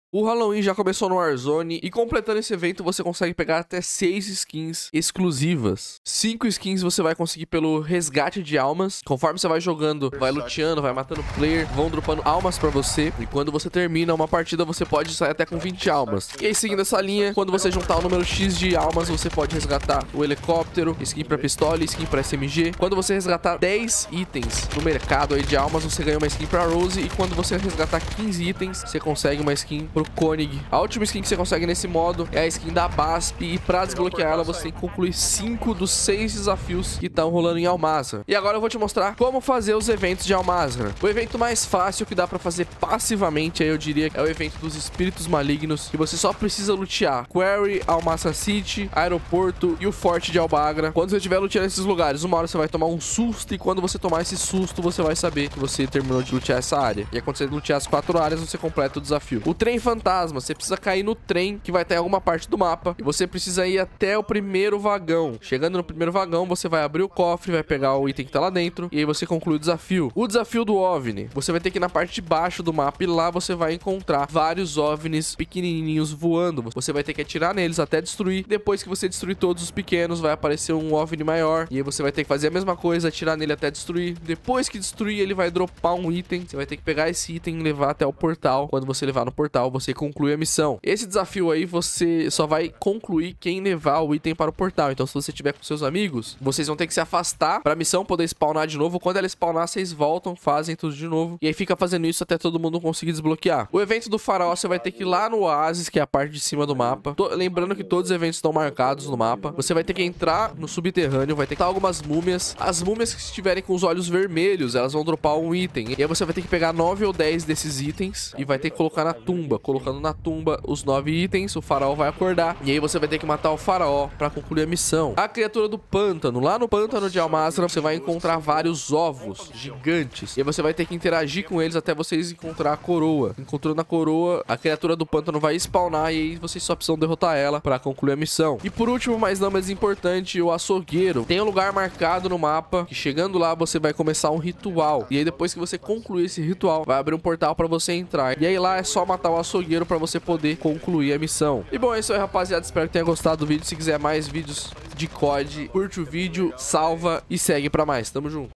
O Halloween já começou no Warzone e completando esse evento você consegue pegar até 6 skins exclusivas. 5 skins você vai conseguir pelo resgate de almas. Conforme você vai jogando, vai luteando, vai matando player, vão dropando almas pra você. E quando você termina uma partida, você pode sair até com 20 almas. E aí, seguindo essa linha, quando você juntar o número X de almas, você pode resgatar o helicóptero, skin pra pistola, skin pra SMG. Quando você resgatar 10 itens no mercado aí de almas, você ganha uma skin pra Rose. E quando você resgatar 15 itens, você consegue uma skin pro Koenig. A última skin que você consegue nesse modo é a skin da BASP. E pra desbloquear ela, você tem que concluir 5 dos 6 desafios que estão rolando em Al-Mazrah. E agora eu vou te mostrar como fazer os eventos de Al-Mazrah. O evento mais fácil que dá pra fazer passivamente, aí eu diria, é o evento dos espíritos malignos, que você só precisa lutear Quarry, Al-Mazrah City, Aeroporto e o Forte de Al-Bagra. Quando você estiver luteando nesses lugares, uma hora você vai tomar um susto, e quando você tomar esse susto, você vai saber que você terminou de lutear essa área. E aí, quando você lutear as 4 áreas, você completa o desafio. O trem fantasma, você precisa cair no trem que vai ter em alguma parte do mapa, e você precisa ir até o primeiro vagão. Chegando no primeiro vagão, você vai abrir o cofre, vai pegar o item que tá lá dentro, e aí você conclui o desafio. O desafio do OVNI, você vai ter que ir na parte de baixo do mapa, e lá você vai encontrar vários OVNIs pequenininhos voando. Você vai ter que atirar neles até destruir. Depois que você destruir todos os pequenos, vai aparecer um OVNI maior, e aí você vai ter que fazer a mesma coisa, atirar nele até destruir. Depois que destruir, ele vai dropar um item. Você vai ter que pegar esse item e levar até o portal. Quando você levar no portal, você conclui a missão. Esse desafio aí, você só vai concluir quem levar o item para o portal. Então, se você tiver com seus amigos, vocês vão ter que se afastar para a missão poder spawnar de novo. Quando ela spawnar, vocês voltam, fazem tudo de novo, e aí fica fazendo isso até todo mundo conseguir desbloquear. O evento do faraó, você vai ter que ir lá no Oasis, que é a parte de cima do mapa. Lembrando que todos os eventos estão marcados no mapa. Você vai ter que entrar no subterrâneo, vai ter que estar algumas múmias. As múmias que estiverem com os olhos vermelhos, elas vão dropar um item. E aí você vai ter que pegar 9 ou 10 desses itens e vai ter que colocar na tumba. Colocando na tumba os 9 itens, o faraó vai acordar. E aí você vai ter que matar o faraó para concluir a missão. A criatura do pântano. Lá no pântano de Al-Mazrah, você vai encontrar vários ovos gigantes. E aí você vai ter que interagir com eles até vocês encontrar a coroa. Encontrando a coroa, a criatura do pântano vai spawnar, e aí vocês só precisam derrotar ela para concluir a missão. E por último, mas não menos importante, o açougueiro. Tem um lugar marcado no mapa, que chegando lá você vai começar um ritual. E aí depois que você concluir esse ritual, vai abrir um portal para você entrar. E aí lá é só matar o açougueiro para você poder concluir a missão. E bom, é isso aí, rapaziada. Espero que tenha gostado do vídeo. Se quiser mais vídeos de COD, curte o vídeo, salva e segue para mais. Tamo junto.